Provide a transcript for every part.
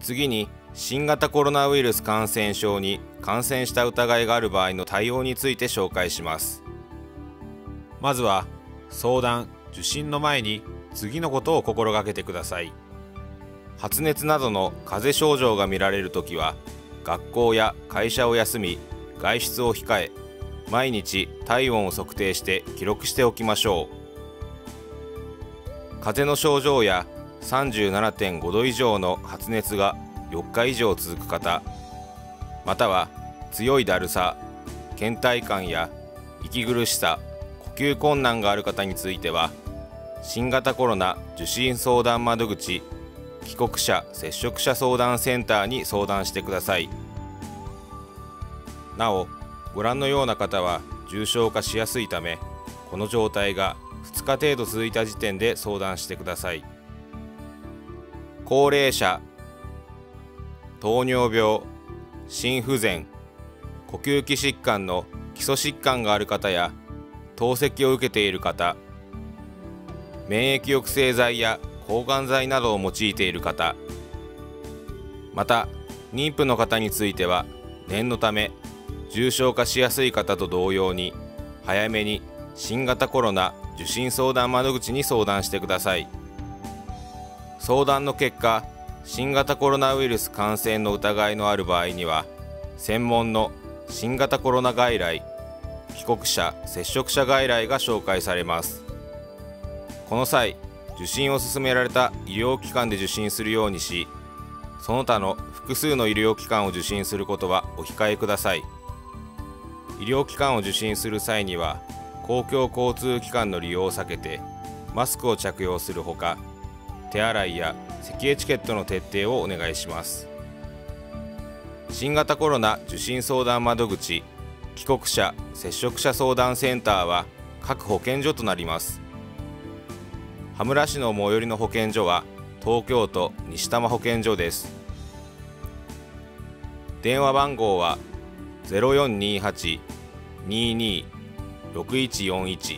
次に、新型コロナウイルス感染症に感染した疑いがある場合の対応について紹介します。 まずは相談・受診の前に次のことを心がけてください。 発熱などの風邪症状が見られるときは、学校や会社を休み、外出を控え、毎日体温を測定して記録しておきましょう。風邪の症状や 37.5 度以上の発熱が4日以上続く方、または強いだるさ、倦怠感や息苦しさ、呼吸困難がある方については、新型コロナ受診相談窓口帰国者接触者相談センターに相談してください。なお、ご覧のような方は重症化しやすいため、この状態が2日程度続いた時点で相談してください。高齢者、糖尿病、心不全、呼吸器疾患の基礎疾患がある方や透析を受けている方、免疫抑制剤や抗がん剤などを用いている方、また妊婦の方については念のため重症化しやすい方と同様に早めに新型コロナ受診相談窓口に相談してください。相談の結果、新型コロナウイルス感染の疑いのある場合には、専門の新型コロナ外来、帰国者接触者外来が紹介されます。この際、受診を勧められた医療機関で受診するようにし、その他の複数の医療機関を受診することはお控えください。医療機関を受診する際には、公共交通機関の利用を避けて、マスクを着用するほか、手洗いや咳エチケットの徹底をお願いします。新型コロナ受診相談窓口帰国者接触者相談センターは各保健所となります。羽村市の最寄りの保健所は東京都西多摩保健所です。電話番号は 0428-22-6141。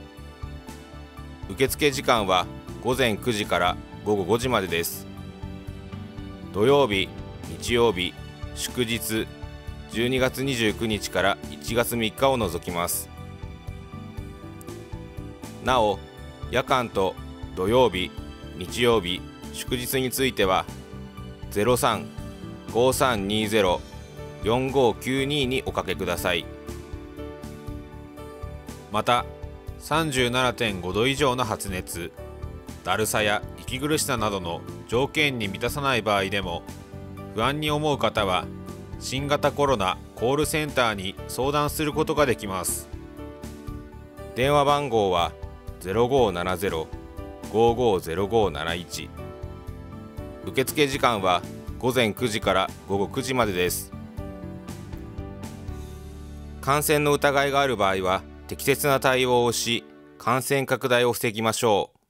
受付時間は午前9時から午後5時までです。土曜日、日曜日、祝日、12月29日から1月3日を除きます。なお、夜間と土曜日、日曜日、祝日については 03-5320-4592 におかけください。 また、37.5 度以上の発熱、だるさや息苦しさなどの条件に満たさない場合でも、不安に思う方は新型コロナコールセンターに相談することができます。 電話番号は 0570-550571。受付時間は午前9時から午後9時までです。感染の疑いがある場合は適切な対応をし、感染拡大を防ぎましょう。